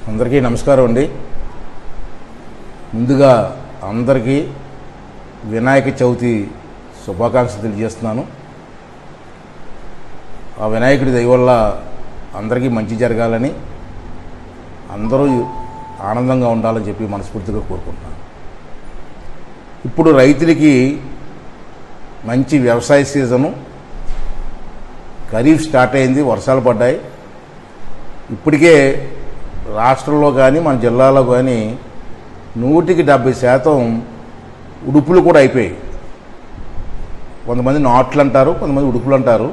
అందరికీ నమస్కారం అండి. ముందుగా అందరికీ వినాయక చవితి శుభాకాంక్షలు తెలియజేస్తున్నాను. ఆ వినాయకుడి దయ వల్ల అందరికీ మంచి జరగాలని, అందరూ ఆనందంగా ఉండాలని చెప్పి మనస్ఫూర్తిగా కోరుకుంటున్నాను. ఇప్పుడు రైతులకి మంచి వ్యవసాయ సీజను, ఖరీఫ్ స్టార్ట్ అయింది, వర్షాలు పడ్డాయి. ఇప్పటికే రాష్ట్రంలో కానీ మన జిల్లాలో కానీ 170% ఉడుపులు కూడా అయిపోయాయి. కొంతమంది నాట్లు అంటారు, కొంతమంది ఉడుపులు అంటారు.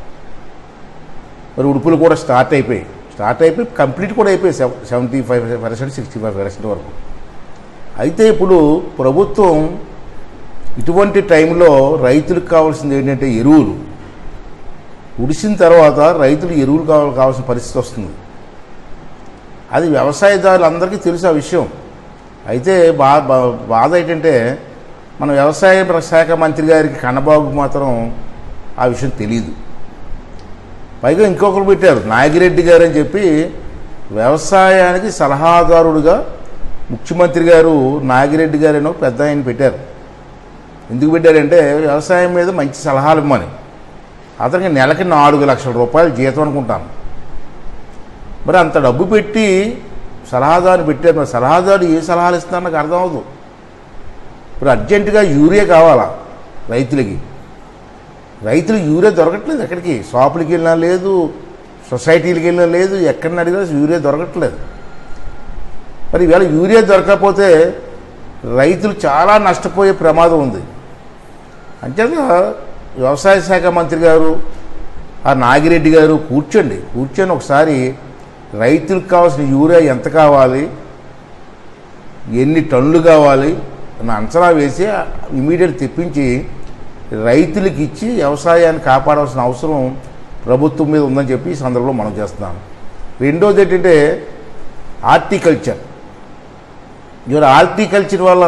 మరి ఉడుపులు కూడా స్టార్ట్ అయిపోయి కంప్లీట్ కూడా అయిపోయాయి 75%, 65% వరకు. అయితే ఇప్పుడు ప్రభుత్వం ఇటువంటి టైంలో రైతులకు కావాల్సింది ఏంటంటే ఎరువులు. ఉడిసిన తర్వాత రైతులు ఎరువులు కావాల్సిన పరిస్థితి వస్తుంది. అది వ్యవసాయదారులందరికీ తెలుసు ఆ విషయం. అయితే బాధ ఏంటంటే మన వ్యవసాయ శాఖ మంత్రి గారికి కన్నబాబుకు మాత్రం ఆ విషయం తెలియదు. పైగా ఇంకొకరు పెట్టారు, నాగిరెడ్డి గారు అని చెప్పి వ్యవసాయానికి సలహాదారుడుగా ముఖ్యమంత్రి గారు నాగిరెడ్డి గారు అని పెద్ద ఆయన పెట్టారు. ఎందుకు పెట్టారంటే వ్యవసాయం మీద మంచి సలహాలు ఇవ్వమని. అతనికి నెలకి 4 లక్షల రూపాయలు జీతం అనుకుంటాను. మరి అంత డబ్బు పెట్టి సలహాదారుని పెట్టారు. మరి సలహాదారు ఏ సలహాలు ఇస్తున్నారు నాకు అర్థం అవ్వదు. ఇప్పుడు అర్జెంటుగా యూరియా కావాలా రైతులకి. యూరియా దొరకట్లేదు. ఎక్కడికి షాపులకి వెళ్ళినా లేదు, సొసైటీలకి వెళ్ళినా లేదు, ఎక్కడిని అడిగినా యూరియా దొరకట్లేదు. మరి ఈవేళ యూరియా దొరకకపోతే రైతులు చాలా నష్టపోయే ప్రమాదం ఉంది. అంచేత వ్యవసాయ శాఖ మంత్రి గారు, ఆ నాగిరెడ్డి గారు కూర్చొని ఒకసారి రైతులకు కావాల్సిన యూరియా ఎంత కావాలి, ఎన్ని టన్నులు కావాలి అని అంచనా వేసి ఇమీడియట్ తెప్పించి రైతులకు ఇచ్చి వ్యవసాయాన్ని కాపాడాల్సిన అవసరం ప్రభుత్వం మీద ఉందని చెప్పి ఈ సందర్భంలో మనం చేస్తున్నాం. రెండోది ఏంటంటే హార్టికల్చర్. ఇవాళ హార్టికల్చర్ వల్ల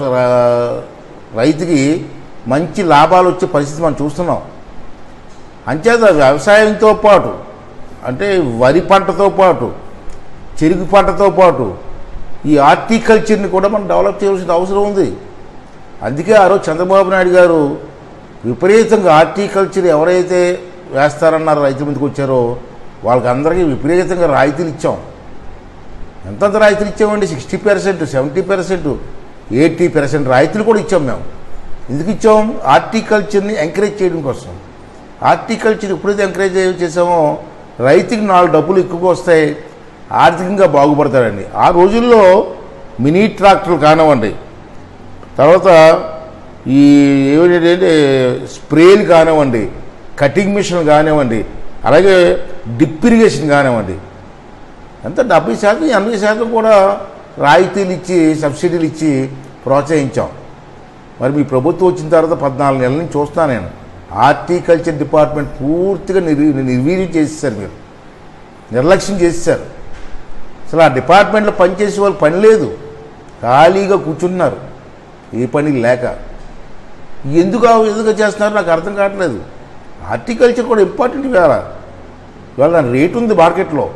రైతుకి మంచి లాభాలు వచ్చే పరిస్థితి మనం చూస్తున్నాం. అంచేత వ్యవసాయంతో పాటు అంటే వరి పంటతో పాటు, చెరుకు పంటతో పాటు ఈ హార్టికల్చర్ని కూడా మనం డెవలప్ చేయాల్సిన అవసరం ఉంది. అందుకే ఆ రోజు చంద్రబాబు నాయుడు గారు విపరీతంగా హార్టికల్చర్ ఎవరైతే వేస్తారన్నారో రైతుల మీదకి వచ్చారో వాళ్ళకి అందరికీ విపరీతంగా రాయితీలు ఇచ్చాం. ఎంతంత రాయితీలు ఇచ్చామండి? 60%, 70%, 80% రాయితీలు కూడా ఇచ్చాం మేము. ఎందుకు ఇచ్చాం? హార్టికల్చర్ని ఎంకరేజ్ చేయడం కోసం. హార్టికల్చర్ ఎప్పుడైతే ఎంకరేజ్ చేసామో రైతుకి 4 డబ్బులు ఎక్కువగా వస్తాయి, ఆర్థికంగా బాగుపడతారండి. ఆ రోజుల్లో మినీ ట్రాక్టర్లు కానివ్వండి, తర్వాత ఈ ఏమిటంటే స్ప్రేలు కానివ్వండి, కటింగ్ మిషన్ కానివ్వండి, అలాగే డ్రిప్ ఇరిగేషన్ కానివ్వండి, ఎంత 70%, 80% కూడా రాయితీలు ఇచ్చి, సబ్సిడీలు ఇచ్చి ప్రోత్సహించాం. మరి మీ ప్రభుత్వం వచ్చిన తర్వాత 14 నెలల నుంచి చూస్తున్నాను నేను. హార్టికల్చర్ డిపార్ట్మెంట్ పూర్తిగా నిర్వీర్యం చేసేసారు, మీరు నిర్లక్ష్యం చేసేసారు. అసలు ఆ డిపార్ట్మెంట్లో పనిచేసే వాళ్ళు పని లేదు, ఖాళీగా కూర్చుంటున్నారు, ఏ పని లేక. ఎందుకు చేస్తున్నారు నాకు అర్థం కావట్లేదు. హార్టికల్చర్ కూడా ఇంపార్టెంట్. ఇవాళ రేటు ఉంది మార్కెట్లో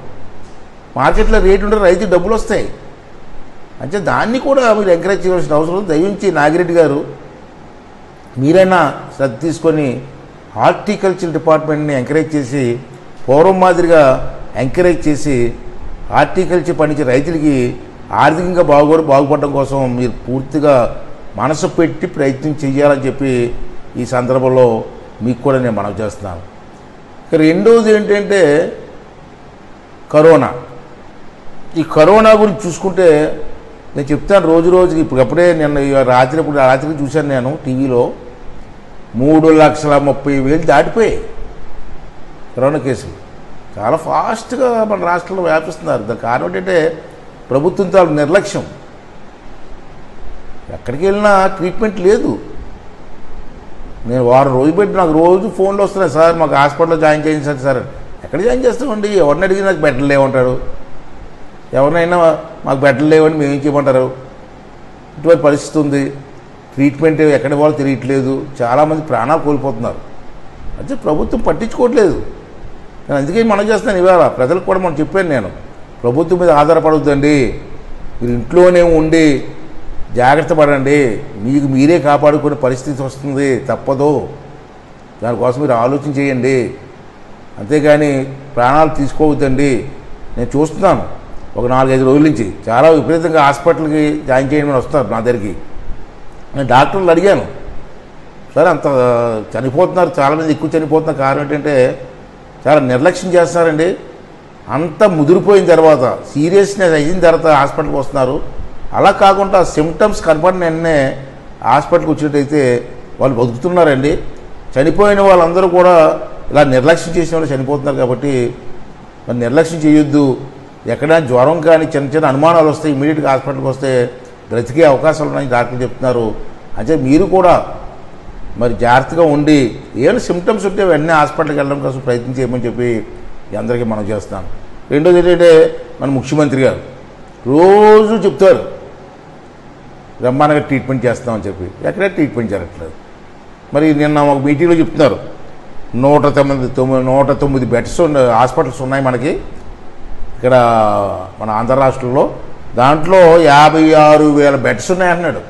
రేటు ఉంటే రైతు డబ్బులు వస్తాయి. అంటే దాన్ని కూడా మీరు ఎంకరేజ్ చేయాల్సిన అవసరం. దయించి నాగిరెడ్డి గారు మీరైనా శ్రద్ధ తీసుకొని హార్టికల్చర్ డిపార్ట్మెంట్ని ఎంకరేజ్ చేసి, పూర్వం మాదిరిగా ఎంకరేజ్ చేసి హార్టికల్చర్ పండించే రైతులకి ఆర్థికంగా బాగుపడడం కోసం మీరు పూర్తిగా మనసు పెట్టి ప్రయత్నం చేయాలని చెప్పి ఈ సందర్భంలో మీకు కూడా నేను మనవి చేస్తున్నాను. ఇక రెండవది ఏంటంటే కరోనా. ఈ కరోనా గురించి చూసుకుంటే నేను చెప్తాను రోజుకి. ఇప్పుడప్పుడే నిన్న రాత్రికి చూశాను నేను టీవీలో, 3,30,000 దాటిపోయాయి కరోనా కేసులు. చాలా ఫాస్ట్గా మన రాష్ట్రంలో వ్యాపిస్తున్నారు. దానికి కారణం ఏంటంటే ప్రభుత్వం తాలూకు నిర్లక్ష్యం. ఎక్కడికి వెళ్ళినా ట్రీట్మెంట్ లేదు. నేను వారం రోజు పెట్టి నాకు రోజు ఫోన్లు వస్తున్నాయి, సార్ మాకు హాస్పిటల్లో జాయిన్ చేయించండి సార్. ఎక్కడ జాయిన్ చేస్తామండి? ఎవరిని అడిగి నాకు బెడ్లు లేవంటాడు, ఎవరినైనా మాకు బెడ్లు లేవని మేము ఏం చేయమంటారు? ఇటువంటి పరిస్థితి ఉంది. ట్రీట్మెంట్ ఎక్కడ వాళ్ళు తెలియట్లేదు, చాలామంది ప్రాణాలు కోల్పోతున్నారు. అంటే ప్రభుత్వం పట్టించుకోవట్లేదు. నేను అందుకే మనం చేస్తాను. ఇవాళ ప్రజలకు కూడా మనం చెప్పాను, నేను ప్రభుత్వం మీద ఆధారపడొద్దండి. మీరు ఇంట్లోనే ఉండి జాగ్రత్త పడండి. మీకు మీరే కాపాడుకునే పరిస్థితి వస్తుంది, తప్పదు. దానికోసం మీరు ఆలోచన చేయండి, అంతేగాని ప్రాణాలు తీసుకోవద్దండి. నేను చూస్తున్నాను ఒక 4-5 రోజుల నుంచి చాలా విపరీతంగా హాస్పిటల్కి జాయిన్ చేయమని వస్తారు నా దగ్గరికి. నేను డాక్టర్లు అడిగాను, సరే అంత చనిపోతున్నారు, చాలామంది ఎక్కువ చనిపోతున్న కారణం ఏంటంటే చాలా నిర్లక్ష్యం చేస్తున్నారండి. అంత ముదిరిపోయిన తర్వాత సీరియస్నెస్ అయిన తర్వాత హాస్పిటల్కి వస్తున్నారు. అలా కాకుండా సిమ్టమ్స్ కనపడిన వెంటనే హాస్పిటల్కి వచ్చినట్టయితే వాళ్ళు బతుకుతున్నారండి. చనిపోయిన వాళ్ళందరూ కూడా ఇలా నిర్లక్ష్యం చేసిన వాళ్ళు చనిపోతున్నారు. కాబట్టి మరి నిర్లక్ష్యం చేయొద్దు. ఎక్కడైనా జ్వరం కానీ చిన్న చిన్న అనుమానాలు వస్తే ఇమీడియట్గా హాస్పిటల్కి వస్తే బ్రతికే అవకాశాలు ఉన్నాయని డాక్టర్లు చెప్తున్నారు. అంటే మీరు కూడా మరి జాగ్రత్తగా ఉండి ఏమైనా సిమ్టమ్స్ ఉంటే వెంటనే హాస్పిటల్కి వెళ్ళడం కోసం ప్రయత్నం చేయమని చెప్పి అందరికీ మనం చేస్తాం. రెండోది ఏంటంటే మన ముఖ్యమంత్రి గారు రోజు చెప్తారు బ్రహ్మాండంగా ట్రీట్మెంట్ చేస్తామని చెప్పి, ఎక్కడే ట్రీట్మెంట్ జరగట్లేదు. మరి నిన్న ఒక మీటింగ్లో చెప్తున్నారు 109 బెడ్స్ హాస్పిటల్స్ ఉన్నాయి మనకి ఇక్కడ మన ఆంధ్ర రాష్ట్రంలో. దాంట్లో 56,000 బెడ్స్ ఉన్నాయంటున్నాడు.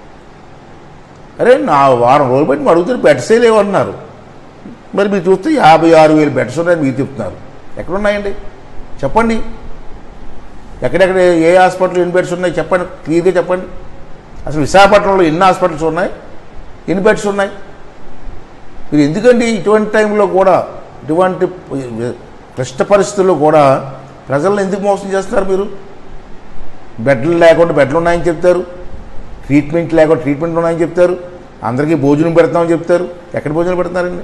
అరే నా వారం రోజులు బట్టి అడుగుతారు బెడ్సే లేవన్నారు. మరి మీరు చూస్తే 56,000 బెడ్స్ ఉన్నాయని మీరు చెప్తున్నారు. ఎక్కడున్నాయండి చెప్పండి. ఎక్కడెక్కడ ఏ హాస్పిటల్ ఎన్ని బెడ్స్ ఉన్నాయి చెప్పండి, క్లియర్గా చెప్పండి. అసలు విశాఖపట్నంలో ఎన్ని హాస్పిటల్స్ ఉన్నాయి, ఎన్ని బెడ్స్ ఉన్నాయి? మీరు ఎందుకండి ఇటువంటి టైంలో కూడా, ఇటువంటి క్లిష్ట పరిస్థితుల్లో కూడా ప్రజలను ఎందుకు మోసం చేస్తున్నారు మీరు? బెడ్లు లేకుండా బెడ్లు ఉన్నాయని చెప్తారు, ట్రీట్మెంట్ లేకుండా ట్రీట్మెంట్ ఉన్నాయని చెప్తారు, అందరికీ భోజనం పెడతామని చెప్తారు. ఎక్కడ భోజనం పెడతారండి?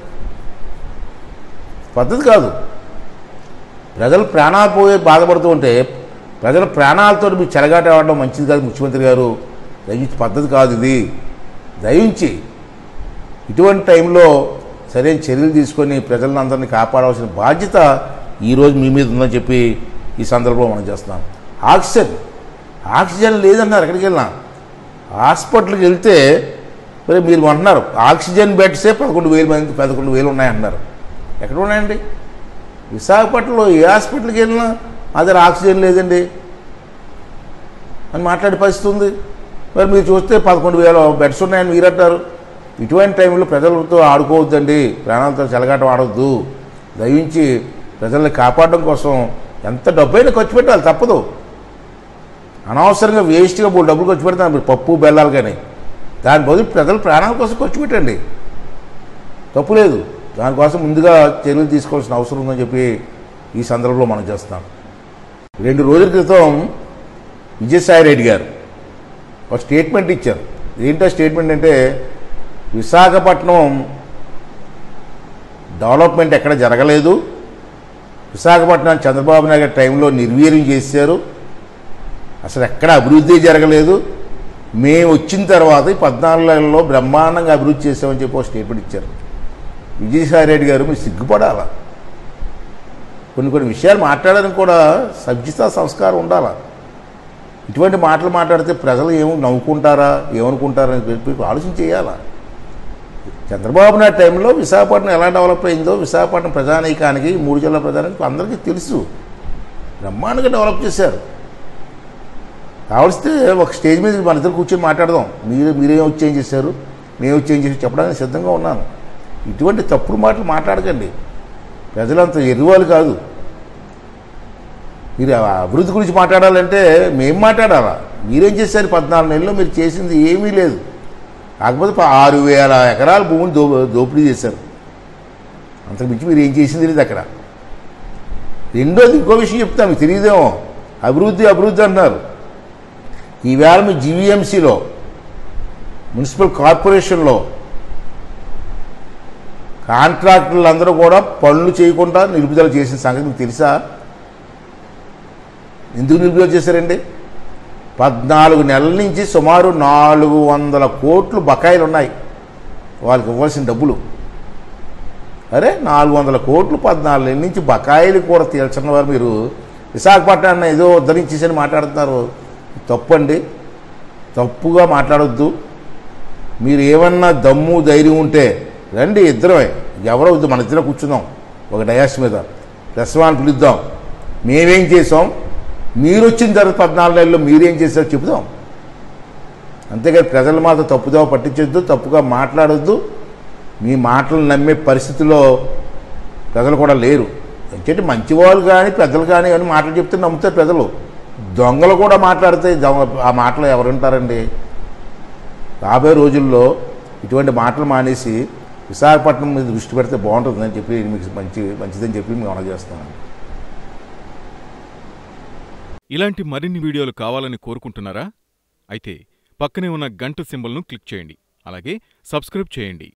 పద్ధతి కాదు. ప్రజలు ప్రాణాలు పోయి బాధపడుతూ ఉంటే ప్రజల ప్రాణాలతో మీరు చెలగాట ఆడడం మంచిది కాదు. ముఖ్యమంత్రి గారు దయించి పద్ధతి కాదు ఇది. దయించి ఇటువంటి టైంలో సరైన చర్యలు తీసుకొని ప్రజలను అందరినీ కాపాడవలసిన బాధ్యత ఈరోజు మీ మీద ఉందని చెప్పి ఈ సందర్భంలో మనం చేస్తున్నాం. ఆక్సిజన్ లేదన్నారు. ఎక్కడికి వెళ్ళినా హాస్పిటల్కి వెళ్తే మరి మీరు అంటున్నారు ఆక్సిజన్ బెడ్సే 11,000 ఉన్నాయంటున్నారు. ఎక్కడ ఉన్నాయండి? విశాఖపట్నంలో ఏ హాస్పిటల్కి వెళ్ళినా అదే ఆక్సిజన్ లేదండి అని మాట్లాడే పరిస్థితి ఉంది. మరి మీరు చూస్తే 11,000 బెడ్స్ ఉన్నాయని మీరు అంటారు. ఇటువంటి టైంలో ప్రజలతో ఆడుకోవద్దండి, ప్రాణాలతో చెలగాటం ఆడవద్దు. దయించి ప్రజల్ని కాపాడడం కోసం ఎంత డబ్బైనా ఖర్చు పెట్టాలి, తప్పదు. అనవసరంగా వేస్ట్గా డబ్బులు ఖర్చు పెడతాను మీరు పప్పు బెల్లాలు కానీ. దాని బదులు ప్రజల ప్రాణాల కోసం ఖర్చు పెట్టండి, తప్పు లేదు. దానికోసం ముందుగా చర్యలు తీసుకోవాల్సిన అవసరం ఉందని చెప్పి ఈ సందర్భంలో మనం చేస్తాం. 2 రోజుల క్రితం విజయసాయిరెడ్డి గారు ఒక స్టేట్మెంట్ ఇచ్చారు. ఏంటో స్టేట్మెంట్ అంటే విశాఖపట్నం డెవలప్మెంట్ ఎక్కడ జరగలేదు, విశాఖపట్నం చంద్రబాబు నాయుడు టైంలో నిర్వీర్యం చేశారు, అసలు ఎక్కడ అభివృద్ధి జరగలేదు, మేము వచ్చిన తర్వాత 14 నెలల్లో బ్రహ్మాండంగా అభివృద్ధి చేసామని చెప్పి ఒక స్టేట్మెంట్ ఇచ్చారు. విజయసాయిరెడ్డి గారు మీరు సిగ్గుపడాలా. కొన్ని విషయాలు మాట్లాడడానికి కూడా సభ్యత సంస్కారం ఉండాలా. ఇటువంటి మాటలు మాట్లాడితే ప్రజలు నవ్వుకుంటారా ఏమనుకుంటారా అని చెప్పి ఆలోచన చేయాలా. చంద్రబాబు నాయుడు టైంలో విశాఖపట్నం ఎలా డెవలప్ అయిందో విశాఖపట్నం ప్రజానీకానికి 3 జిల్లా ప్రజానికి అందరికీ తెలుసు. బ్రహ్మాండంగా డెవలప్ చేశారు. కావలిస్తే ఒక స్టేజ్ మీద మన ఇద్దరు కూర్చొని మాట్లాడదాం. మీరేం వచ్చి ఏం చేశారు, మేము వచ్చి ఏం చేసి చెప్పడానికి సిద్ధంగా ఉన్నాను. ఇటువంటి తప్పుడు మాటలు మాట్లాడకండి. ప్రజలంతా ఎరువాలు కాదు. మీరు అభివృద్ధి గురించి మాట్లాడాలంటే మేము మాట్లాడాలా? మీరేం చేశారు? 14 నెలల్లో మీరు చేసింది ఏమీ లేదు. కాకపోతే 6,000 ఎకరాల భూమిని దోపిడీ చేశారు. అంతకుమించి మీరు ఏం చేసింది లేదు అక్కడ. రెండోది ఇంకో విషయం చెప్తాను, మీకు తెలియదేమో. అభివృద్ధి అంటున్నారు. ఈవేళ మీ జీవీఎంసీలో మున్సిపల్ కార్పొరేషన్లో కాంట్రాక్టర్లు అందరూ కూడా పనులు చేయకుండా నిలుపుదల చేసిన సంగతి మీకు తెలుసా? ఎందుకు నిలుపుదల చేశారండి? 14 నెలల నుంచి సుమారు 400 కోట్లు బకాయిలు ఉన్నాయి వాళ్ళకి ఇవ్వాల్సిన డబ్బులు. అరే 400 కోట్లు 14 నెలల నుంచి బకాయిలు కూడా తీర్చిన వారు మీరు విశాఖపట్నాన్ని ఏదో ఉద్ధరించేసని మాట్లాడుతున్నారు. తప్పండి, తప్పుగా మాట్లాడొద్దు. మీరు ఏమన్నా దమ్ము ధైర్యం ఉంటే రండి, ఇద్దరమే ఎవరో వద్దు, మన ఇద్దరం కూర్చుందాం ఒక డయాస్ మీద, ప్రెస్ వాళ్ళని పిలుద్దాం. మేమేం చేసాం, మీరు వచ్చిన తర్వాత 14 నెలల్లో మీరేం చేశారో చెబుదాం. అంతేగాని ప్రజలు మాత్రం తప్పుదో పట్టించొద్దు, తప్పుగా మాట్లాడొద్దు. మీ మాటలు నమ్మే పరిస్థితిలో ప్రజలు కూడా లేరు. ఎందుకంటే మంచివాళ్ళు కానీ పెద్దలు కానీ అని మాటలు చెప్తే నమ్ముతారు ప్రజలు. దొంగలు కూడా మాట్లాడితే ఆ మాటలు ఎవరు వింటారండి? రాబోయే రోజుల్లో ఇటువంటి మాటలు మానేసి విశాఖపట్నం మీద దృష్టి పెడితే బాగుంటుందని చెప్పి మీకు మంచిదని చెప్పి మేము అమలు చేస్తున్నాం. ఇలాంటి మరిన్ని వీడియోలు కావాలని కోరుకుంటున్నారా? అయితే పక్కనే ఉన్న గంట సింబల్ను క్లిక్ చేయండి. అలాగే సబ్స్క్రైబ్ చేయండి.